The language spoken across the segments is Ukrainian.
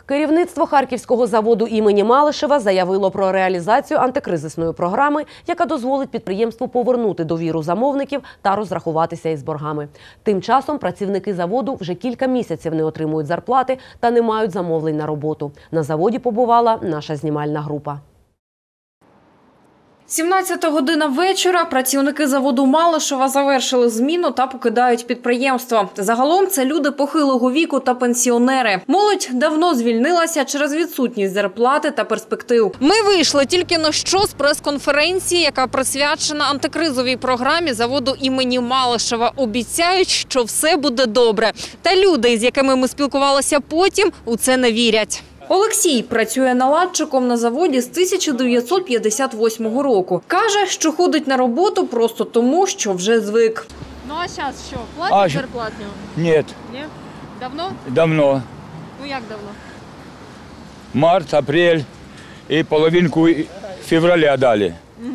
Керівництво Харківського заводу імені Малишева заявило про реалізацію антикризисної програми, яка дозволить підприємству повернути довіру замовників та розрахуватися із боргами. Тим часом працівники заводу вже кілька місяців не отримують зарплати та не мають замовлень на роботу. На заводі побувала наша знімальна група. 17 година вечора. Працівники заводу Малишева завершили зміну та покидають підприємство. Загалом це люди похилого віку та пенсіонери. Молодь давно звільнилася через відсутність зарплати та перспектив. Ми вийшли тільки на що з прес-конференції, яка присвячена антикризовій програмі заводу імені Малишева. Обіцяють, що все буде добре. Та люди, з якими ми спілкувалися потім, у це не вірять. Олексій працює наладчиком на заводі з 1958 року. Каже, що ходить на роботу просто тому, що вже звик. Ну а зараз що, платять зарплатню? Ні. Ні? Давно? Давно. Ну як давно? Март, апрель і половинку февраля дали.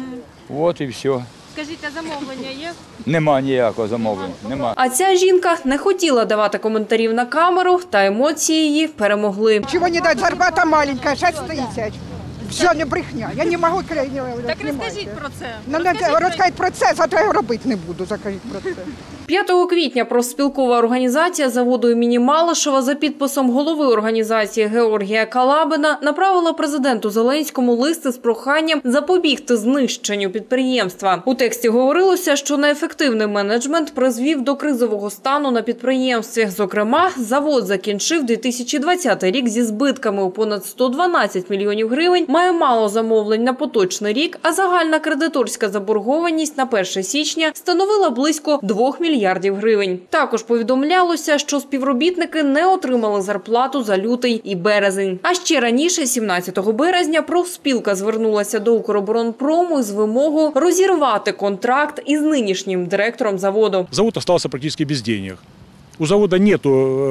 От і все. Скажіть, а замовлення є? Нема ніякого замовлення. Нема. А ця жінка не хотіла давати коментарів на камеру, та емоції її перемогли. Чего не дать, зарплата маленькая, 6 тысяч. Все, не брехня, я не можу. Так розкажіть про це. Розкажіть про це, завтра я робити не буду, закажіть про це. 5 квітня профспілкова організація заводу імені Малишева за підписом голови організації Георгія Калабина направила президенту Зеленському листи з проханням запобігти знищенню підприємства. У тексті говорилося, що неефективний менеджмент призвів до кризового стану на підприємстві. Зокрема, завод закінчив 2020 рік зі збитками у понад 112 мільйонів гривень, має мало замовлень на поточний рік, а загальна кредиторська заборгованість на 1 січня становила близько 2 мільярдів гривень. Також повідомлялося, що співробітники не отримали зарплату за лютий і березень. А ще раніше, 17 березня, профспілка звернулася до Укроборонпрому з вимогою розірвати контракт із нинішнім директором заводу. Завод залишився практично без денег. У завода нет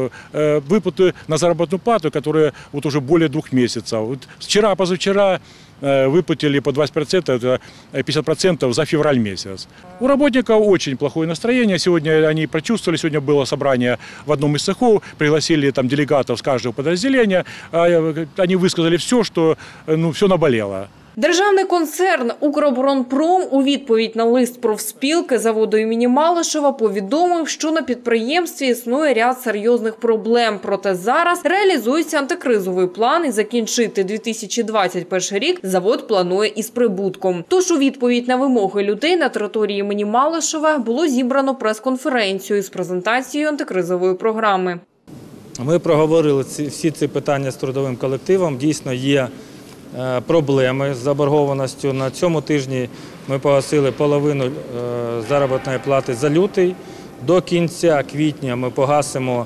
выплаты на заработную плату, которая вот уже более 2 месяцев. Вот вчера, позавчера выплатили по 20%, это 50% за февраль месяц. У работников очень плохое настроение. Сегодня они прочувствовали, сегодня было собрание в одном из цехов, пригласили там делегатов с каждого подразделения. Они высказали все, что все наболело. Державний концерн «Укроборонпром» у відповідь на лист профспілки заводу імені Малишева повідомив, що на підприємстві існує ряд серйозних проблем. Проте зараз реалізується антикризовий план і закінчити 2021 рік завод планує із прибутком. Тож у відповідь на вимоги людей на території імені Малишева було зібрано прес-конференцію із презентацією антикризової програми. Ми проговорили всі ці питання з трудовим колективом. Дійсно є проблеми з заборгованістю. На цьому тижні ми погасили половину заробітної плати за лютий. До кінця квітня ми погасимо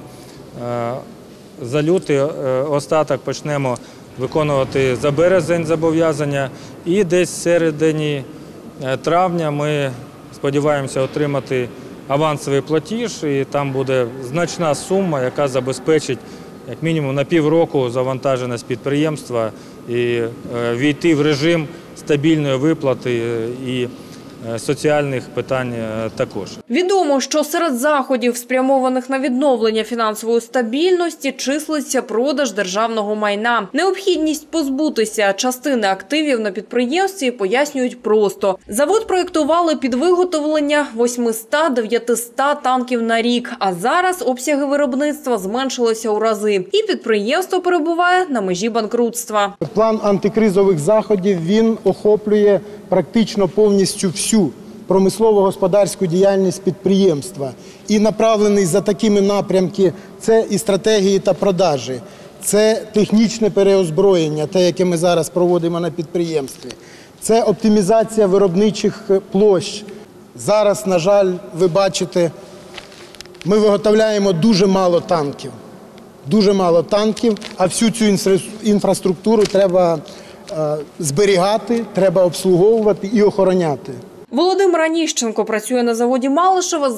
за лютий, остаток почнемо виконувати за березень зобов'язання. І десь в середині травня ми сподіваємося отримати авансовий платіж, і там буде значна сума, яка забезпечить як мінімум на півроку завантаженість підприємства і війти в режим стабільної виплати і соціальних питань також. Відомо, що серед заходів, спрямованих на відновлення фінансової стабільності, числиться продаж державного майна. Необхідність позбутися частини активів на підприємстві пояснюють просто. Завод проєктували під виготовлення 800-900 танків на рік, а зараз обсяги виробництва зменшилися у рази. І підприємство перебуває на межі банкрутства. План антикризових заходів, він охоплює практично повністю всю промислово-господарську діяльність підприємства і направлений за такими напрямками – це і стратегії та продажі, це технічне переозброєння, те, яке ми зараз проводимо на підприємстві, це оптимізація виробничих площ. Зараз, на жаль, ви бачите, ми виготовляємо дуже мало танків. Дуже мало танків, а всю цю інфраструктуру треба зберігати, треба обслуговувати і охороняти. Володимир Аніщенко працює на заводі Малишева з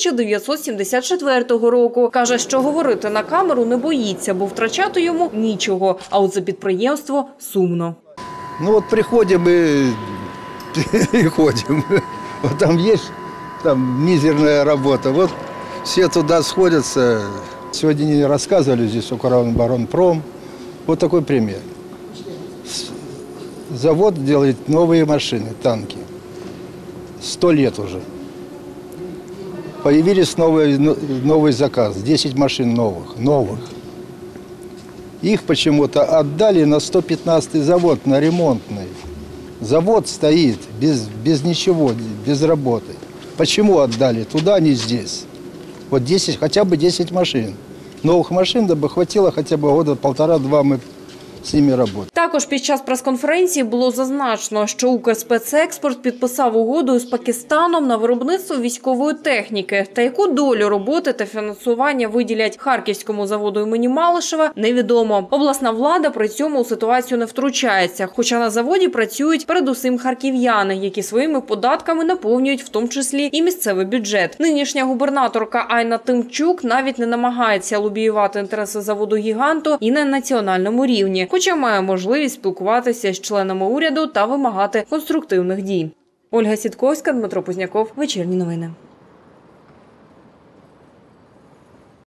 1974 року. Каже, що говорити на камеру не боїться, бо втрачати йому нічого. А от за підприємство сумно. Ну от приходимо і ходимо. Вот там есть мизерная работа. Вот все туда сходятся. Сегодня не рассказывали здесь Укроборонпром. Вот такой пример. Завод делает новые машины, танки. 100 лет уже. Появились новый заказ, 10 машин новых. Их почему-то отдали на 115-й завод, на ремонтный. Завод стоит без ничего, без работы. Почему отдали туда, а не здесь? Вот 10, хотя бы 10 машин. Новых машин, да бы хватило хотя бы года полтора-два мы з ними працювати. Також під час прес-конференції було зазначено, що Укрспецекспорт підписав угоду з Пакистаном на виробництво військової техніки. Та яку долю роботи та фінансування виділять Харківському заводу імені Малишева, невідомо. Обласна влада при цьому у ситуацію не втручається, хоча на заводі працюють передусім харків'яни, які своїми податками наповнюють в тому числі і місцевий бюджет. Нинішня губернаторка Айна Тимчук навіть не намагається лобіювати інтереси заводу-гіганту і на національному рівні, хоча має можливість спілкуватися з членами уряду та вимагати конструктивних дій. Ольга Сітковська, Дмитро Позняков. Вечірні новини.